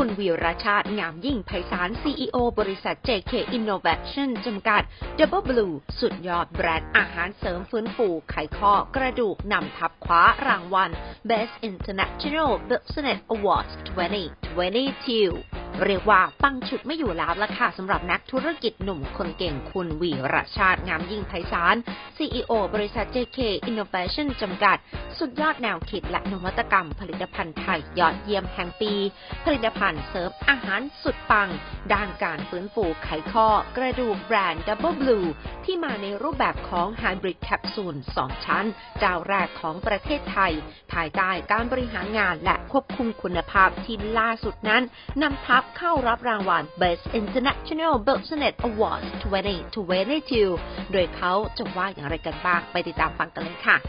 คุณวีรชาติงามยิ่งไพศาล CEO บริษัท JK Innovation จำกัด Double Blue สุดยอดแบรนด์อาหารเสริมฟื้นฟูไขข้อกระดูกนำทับคว้ารางวัล Best International Business Awards 2022 เรียกว่าปังฉุดไม่อยู่แล้วล่ะค่ะสำหรับนักธุรกิจหนุ่มคนเก่งคุณวีรชาติงามยิ่งไพศาล CEO บริษัท JK Innovation จำกัดสุดยอดแนวคิดและนวัตกรรมผลิตภัณฑ์ไทยยอดเยี่ยมแห่งปีผลิตภัณฑ์เสริมอาหารสุดปังด้านการฟื้นฟูไขข้อกระดูกแบรนด์ Double Blue ที่มาในรูปแบบของ Hybrid Capsule 2 ชั้นเจ้าแรกของประเทศไทยภายใต้การบริหารงานและควบคุมคุณภาพที่ล่าสุดนั้นนำทัพเข้ารับรางวัล Best International Business Awards 2022 โดยเขาจะว่าอย่างไรกันบ้างไปติดตามฟังกันเลยค่ะ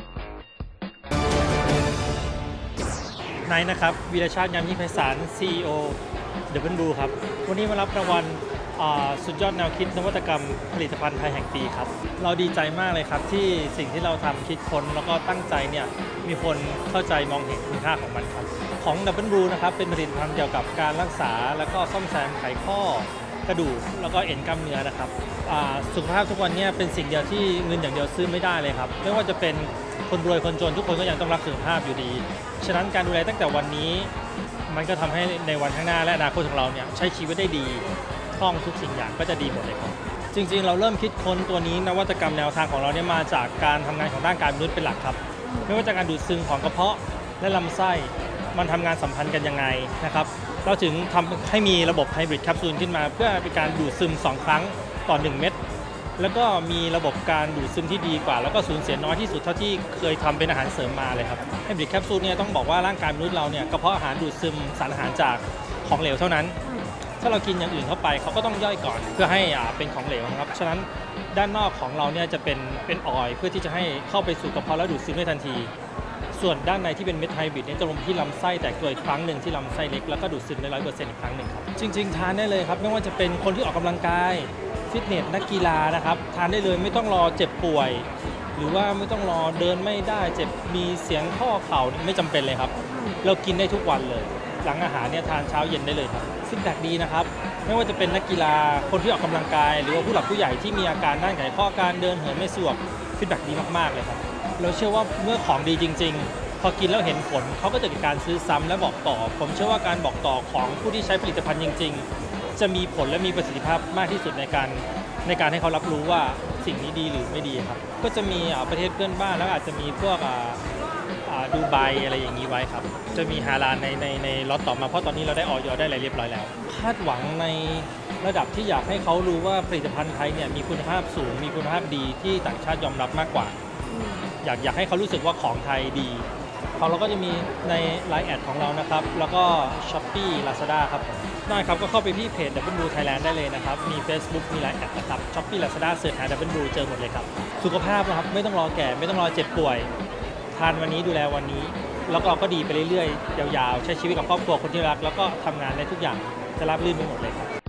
นายนะครับวีรชาติงามยิ่งไพศาล CEO Double Blue ครับวันนี้มารับรางวัลสุดยอดแนวคิดนวัตกรรมผลิตภัณฑ์ไทยแห่งปีครับเราดีใจมากเลยครับที่สิ่งที่เราทำคิดค้นแล้วก็ตั้งใจเนี่ยมีคนเข้าใจมองเห็นคุณค่าของมันครับของ Double Blue นะครับเป็นผลิตภัณฑ์เกี่ยวกับการรักษาแล้วก็ซ่อมแซมไขข้อกระดูกแล้วก็เอ็นกล้ามเนื้อนะครับสุขภาพทุกวันนี้เป็นสิ่งเดียวที่เงินอย่างเดียวซื้อไม่ได้เลยครับไม่ว่าจะเป็นคนรวยคนจนทุกคนก็ยังต้องรักสุขภาพอยู่ดีฉะนั้นการดูแลตั้งแต่วันนี้มันก็ทำให้ในวันข้างหน้าและอนาคตของเราเนี่ยใช้ชีวิตได้ดีคล่องทุกสิ่งอย่างก็จะดีหมดเลยครับจริงๆเราเริ่มคิดค้นตัวนี้นวัตกรรมแนวทางของเราเนี่ยมาจากการทำงานของร่างกายมนุษย์เป็นหลักครับไม่ว่าจะการดูดซึมของกระเพาะและลำไส้มันทำงานสัมพันธ์กันยังไงนะครับเราถึงทำให้มีระบบไฮบริดแคปซูลขึ้นมาเพื่อเป็นการดูดซึม2ครั้งต่อ1เม็ดแล้วก็มีระบบการดูดซึมที่ดีกว่าแล้วก็สูญเสียน้อยที่สุดเท่าที่เคยทำเป็นอาหารเสริมมาเลยครับไฮบริดแคปซูลเนี่ยต้องบอกว่าร่างกายมนุษย์เราเนี่ยกระเพาะอาหารดูดซึมสารอาหารจากของเหลวเท่านั้นถ้าเรากินอย่างอื่นเข้าไปเขาก็ต้องย่อยก่อนเพื่อให้เป็นของเหลวนะครับฉะนั้นด้านนอกของเราเนี่ยจะเป็นออยล์เพื่อที่จะให้เข้าไปสู่กระเพาะแล้วดูดซึมได้ทันทีส่วนด้านในที่เป็นเม็ดไฮบริดเนี่ยจะลงที่ลำไส้แตกตัวอีกครั้งหนึ่งที่ลำไส้เล็กแล้วก็ดูดซึมได้ 100% อีกครั้งหนึ่งครับจริงๆทานได้เลยครับไม่ว่าจะเป็นคนที่ออกกำลังกายฟิตเนสนักกีฬานะครับทานได้เลยไม่ต้องรอเจ็บป่วยหรือว่าไม่ต้องรอเดินไม่ได้เจ็บมีเสียงข้อเข่าไม่จำเป็นเลยครับเรากินได้ทุกวันเลยหลังอาหารเนี่ยทานเช้าเย็นได้เลยครับฟีดแบ็กดีนะครับไม่ว่าจะเป็นนักกีฬาคนที่ออกกำลังกายหรือว่าผู้หลักผู้ใหญ่ที่มีอาการด้านไขข้อการเดินเหินไม่สะดวกฟีดแบ็กดีมากๆเลยครับเราเชื่อว่าเมื่อของดีจริงๆพอกินแล้วเห็นผลเขาก็จะมีการซื้อซ้ำและบอกต่อผมเชื่อว่าการบอกต่อของผู้ที่ใช้ผลิตภัณฑ์จริงๆจะมีผลและมีประสิทธิภาพมากที่สุดในการให้เขารับรู้ว่าสิ่งนี้ดีหรือไม่ดีครับก็จะมีประเทศเพื่อนบ้านแล้วอาจจะมีพวกดูไบอะไรอย่างนี้ไว้ครับจะมีฮาลาลในล็อตต่อมาเพราะตอนนี้เราได้ออยได้อะไรเรียบร้อยแล้วคาดหวังในระดับที่อยากให้เขารู้ว่าผลิตภัณฑ์ไทยเนี่ยมีคุณภาพสูงมีคุณภาพดีที่ต่างชาติยอมรับมากกว่าอยากให้เขารู้สึกว่าของไทยดีของเราก็จะมีใน Line แอดของเรานะครับแล้วก็ Shopee Lazada ครับได้ครับก็เข้าไปที่เพจ Double Blue Thailand ได้เลยนะครับมี Facebook มี Line แอดนะครับ Shopee Lazada เสิร์ชหา Double Blue เจอหมดเลยครับสุขภาพนะครับไม่ต้องรอแก่ไม่ต้องรอเจ็บป่วยทานวันนี้ดูแลวันนี้แล้วเราก็ดีไปเรื่อยๆยาวๆใช้ชีวิตกับครอบครัวคนที่รักแล้วก็ทำงานในทุกอย่างจะราบรื่นไปหมดเลยครับ